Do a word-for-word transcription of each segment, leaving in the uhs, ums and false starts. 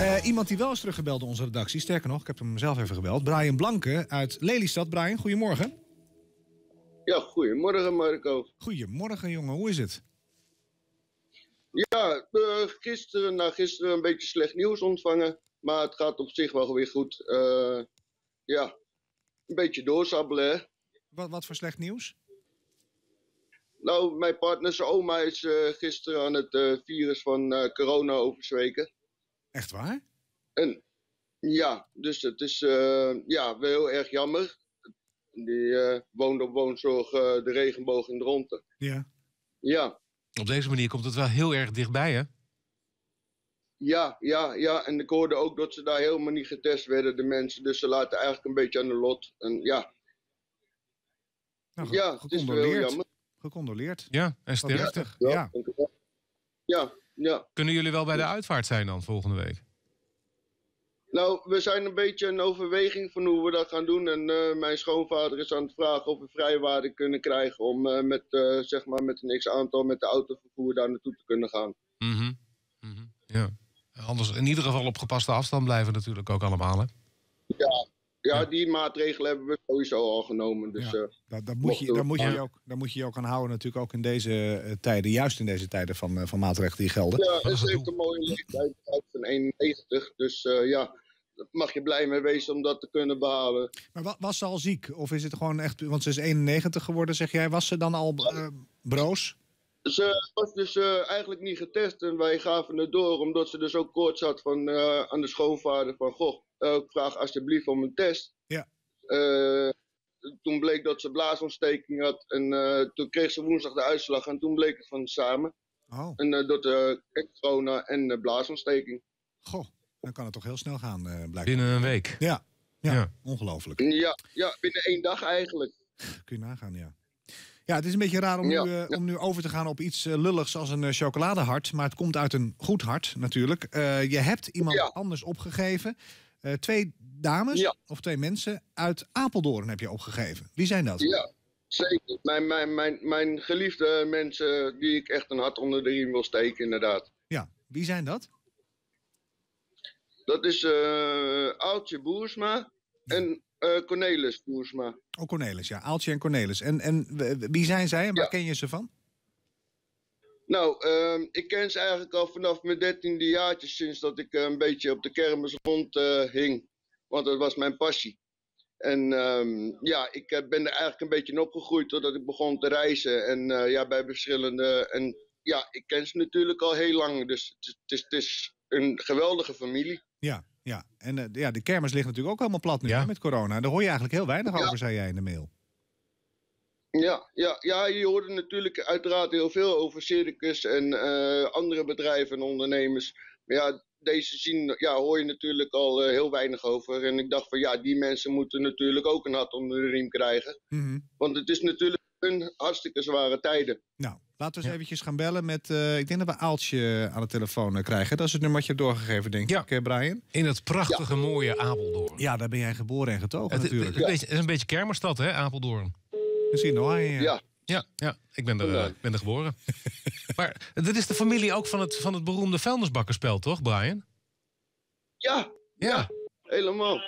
Uh, iemand die wel is teruggebeld door onze redactie. Sterker nog, ik heb hem zelf even gebeld. Brian Blanke uit Lelystad. Brian, goedemorgen. Ja, goedemorgen Marco. Goedemorgen jongen, hoe is het? Ja, uh, gisteren, na gisteren een beetje slecht nieuws ontvangen. Maar het gaat op zich wel weer goed. Uh, ja, een beetje doorsabbelen hè. Wat, wat voor slecht nieuws? Nou, mijn partner's oma is uh, gisteren aan het uh, virus van uh, corona overzweken. Echt waar? En ja, dus het is uh, ja, wel heel erg jammer. Die uh, woont op woonzorg uh, de regenboog in Dronten. Ja. Ja. Op deze manier komt het wel heel erg dichtbij, hè? Ja, ja, ja. En ik hoorde ook dat ze daar helemaal niet getest werden, de mensen. Dus ze laten eigenlijk een beetje aan de lot. En ja. Nou, ge- ja, het is wel heel jammer. Gecondoleerd. Ja, en sterkte. Ja. Ja. Ja, ja. Kunnen jullie wel bij de uitvaart zijn dan volgende week? Nou, we zijn een beetje in overweging van hoe we dat gaan doen. En uh, mijn schoonvader is aan het vragen of we vrijwaarde kunnen krijgen om uh, met, uh, zeg maar met een x-aantal met de autovervoer daar naartoe te kunnen gaan. Mm-hmm. Mm-hmm. Ja. Anders in ieder geval op gepaste afstand blijven natuurlijk ook allemaal, hè? Ja, ja, Ja. die maatregelen hebben we sowieso al genomen. Dus, Ja, uh, daar, daar, moet je, daar, moet je je ook, daar moet je je ook aan houden natuurlijk ook in deze uh, tijden. Juist in deze tijden van, uh, van maatregelen die gelden. ja, is en het ze heeft doel? een mooie leeftijd van eenennegentig. Dus uh, ja, daar mag je blij mee wezen om dat te kunnen behalen. Maar wa- was ze al ziek? Of is het gewoon echt... Want ze is eenennegentig geworden, zeg jij. Was ze dan al uh, broos? Ze was dus uh, eigenlijk niet getest en wij gaven het door, omdat ze dus ook koorts had van, uh, aan de schoonvader van, goh, uh, ik vraag alsjeblieft om een test. Ja. Uh, toen bleek dat ze blaasontsteking had en uh, toen kreeg ze woensdag de uitslag en toen bleek het van samen. Oh, En uh, dat uh, corona en uh, blaasontsteking. goh. Dan kan het toch heel snel gaan, uh, blijkbaar. Binnen een week. Ja, ja, Ja. ongelooflijk. Ja, ja, binnen één dag eigenlijk. Kun je nagaan, ja. Ja, het is een beetje raar om, Ja, nu, uh, ja. om nu over te gaan op iets uh, lulligs als een uh, chocoladehart. Maar het komt uit een goed hart, natuurlijk. Uh, je hebt iemand Ja. anders opgegeven. Uh, twee dames, Ja. of twee mensen, uit Apeldoorn heb je opgegeven. Wie zijn dat? Ja, zeker. Mijn, mijn, mijn, mijn geliefde mensen die ik echt een hart onder de riem wil steken, inderdaad. Ja, wie zijn dat? Dat is uh, Aaltje Boersma en uh, Cornelis Boersma. Oh, Cornelis, ja. Aaltje en Cornelis. En, en w- wie zijn zij en waar Ja. ken je ze van? Nou, uh, ik ken ze eigenlijk al vanaf mijn dertiende jaartje, sinds dat ik uh, een beetje op de kermis rond uh, hing. Want dat was mijn passie. En um, ja, ik uh, ben er eigenlijk een beetje in opgegroeid totdat ik begon te reizen. En uh, ja, bij verschillende... En ja, ik ken ze natuurlijk al heel lang. Dus het is, het is, het is een geweldige familie. Ja, ja. En uh, ja, de kermis ligt natuurlijk ook helemaal plat nu Ja. hè, met corona. Daar hoor je eigenlijk heel weinig Ja. over, zei jij in de mail. Ja, ja, ja, je hoorde natuurlijk uiteraard heel veel over Circus en uh, andere bedrijven en ondernemers. Maar ja, deze zien, ja, hoor je natuurlijk al uh, heel weinig over. En ik dacht van ja, die mensen moeten natuurlijk ook een hart onder de riem krijgen. Mm-hmm. Want het is natuurlijk een hartstikke zware tijden. Nou, laten we eens Ja. eventjes gaan bellen met... Uh, ik denk dat we Aaltje aan de telefoon uh, krijgen. Dat is het nummer wat je hebt doorgegeven, denk Ja. ik, uh, Brian. In het prachtige, mooie Apeldoorn. Ja, daar ben jij geboren en getogen Het, het, natuurlijk. het, is een beetje- het is een beetje kermisstad, hè, Apeldoorn? Misschien nog aan je. Ja, Ja, ja. Ik ben er, uh, ik ben er geboren. Maar dit is de familie ook van het, van het beroemde vuilnisbakkerspel, toch, Brian? ja, Ja. helemaal.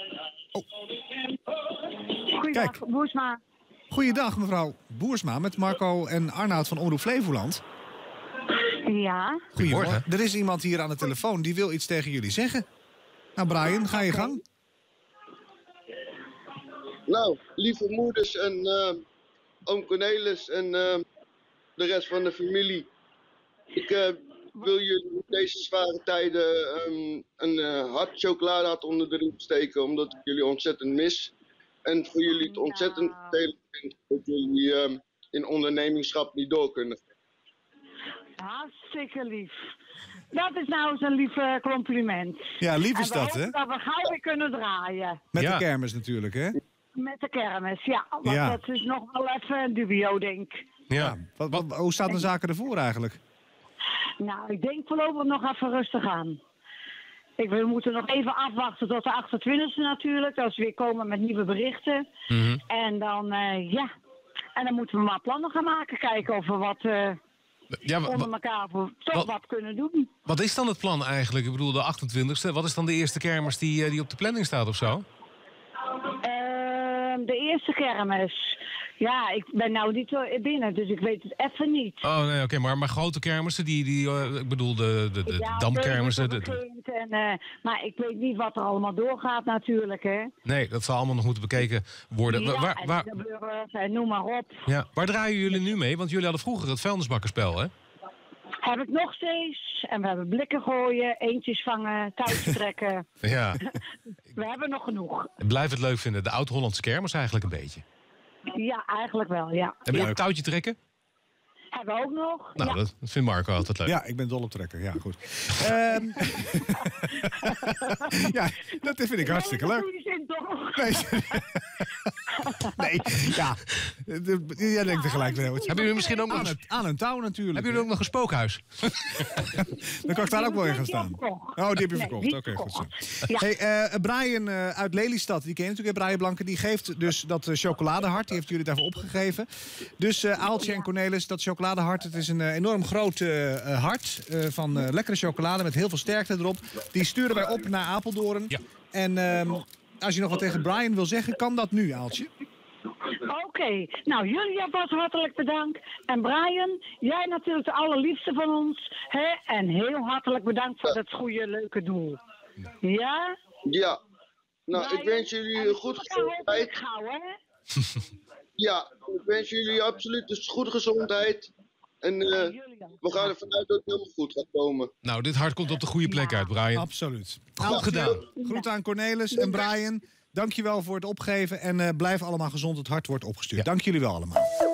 Goeiedag, Kijk. Boersma. Goeiedag, mevrouw Boersma, met Marco en Arnoud van Omroep Flevoland. Ja, Goedemorgen. Er is iemand hier aan de telefoon die wil iets tegen jullie zeggen. Nou, Brian, ga je gang. Nou, lieve moeders en uh, oom Cornelis en uh, de rest van de familie. Ik uh, wil jullie in deze zware tijden um, een uh, hart chocoladehart onder de riem steken, omdat ik jullie ontzettend mis. En voor jullie het ontzettend Nou. vervelend vind dat jullie um, in ondernemingschap niet door kunnen. hartstikke lief. Dat is nou eens een lief eh, compliment. Ja, lief is en we dat, hè? hopen dat we gauw weer kunnen draaien. Met Ja. de kermis natuurlijk, hè? Met de kermis, ja. Want Ja. dat is nog wel even een dubio, denk ik. Ja. Wat, wat, hoe staat de zaken ervoor eigenlijk? Nou, ik denk voorlopig nog even rustig aan. Ik, we moeten nog even afwachten tot de achtentwintigste natuurlijk. Als we weer komen met nieuwe berichten. Mhm. En dan, eh, ja. En dan moeten we maar plannen gaan maken. Kijken of we wat, eh, Ja, wa- onder elkaar voor toch wat- wat kunnen doen. Wat is dan het plan eigenlijk? Ik bedoel, de achtentwintigste. Wat is dan de eerste kermis die, eh, die op de planning staat of zo? Ehm, de eerste kermis. Ja, ik ben nou niet zo binnen, dus ik weet het even niet. Oh, nee, oké. maar, maar grote kermissen, die, die, eh, ik bedoel, de, de, de Ja, damkermissen. Beuvers de- de- begint en, eh, maar ik weet niet wat er allemaal doorgaat natuurlijk, hè. nee, dat zal allemaal nog moeten bekeken worden. Wa- Ja, waar, en waar, de burgers, en noem maar op. ja, waar draaien jullie nu mee? Want jullie hadden vroeger het vuilnisbakkerspel, hè? Heb ik nog steeds. En we hebben blikken gooien, eentjes vangen, touwtjes trekken. Ja. We hebben nog genoeg. Ik blijf het leuk vinden. De oud-Hollandse kermis eigenlijk een beetje. Ja, eigenlijk wel, ja. Heb je ja. ook touwtje trekken? Hebben we ook nog. Nou, ja. dat vindt Marco altijd leuk. Ja, ik ben dol op trekken. Ja, goed. Ehm, ja, dat vind ik hartstikke Nee, leuk. dat doe je zin toch? Nee, nee ja. De- Jij denkt tegelijk wel. Hebben jullie misschien ook nog Aan, een, het, aan een touw natuurlijk. hebben jullie ook nog een spookhuis? Dan kan ik daar ook wel in gaan Die heb staan. ik verkocht. Oh, die heb je Nee, verkocht. niet Oké, goed zo. verkocht. Ja. Hey, eh, Brian eh, uit Lelystad, die ken je natuurlijk, hè, Brian Blanke. Die geeft dus dat eh, chocoladehart. Die heeft jullie daarvoor opgegeven. Dus eh Aaltje en Cornelis, dat chocoladehart. Het is een eh, enorm groot eh, eh, hart eh, van eh, lekkere chocolade met heel veel sterkte erop. Die sturen wij op naar Apeldoorn. Ja. En ehm, als je nog wat tegen Brian wil zeggen, kan dat nu, Aaltje. Oké, nou jullie alvast hartelijk bedankt. En Brian, jij natuurlijk de allerliefste van ons. Hè? En heel hartelijk bedankt voor dat goede, leuke doel. Ja? Ja. Nou, ik Brian, wens jullie en een goed elkaar hopelijk gezondheid. gauw, hè? Ja, ik wens jullie absoluut een goede gezondheid. En eh, Jullie ook. we gaan ervan uit dat het helemaal goed gaat komen. Nou, dit hart komt op de goede plek uit, Brian. Absoluut. Goed Aaltje, gedaan. Groet aan Cornelis en Brian. Dank je wel voor het opgeven. En eh, blijf allemaal gezond. Het hart wordt opgestuurd. Dank jullie wel allemaal.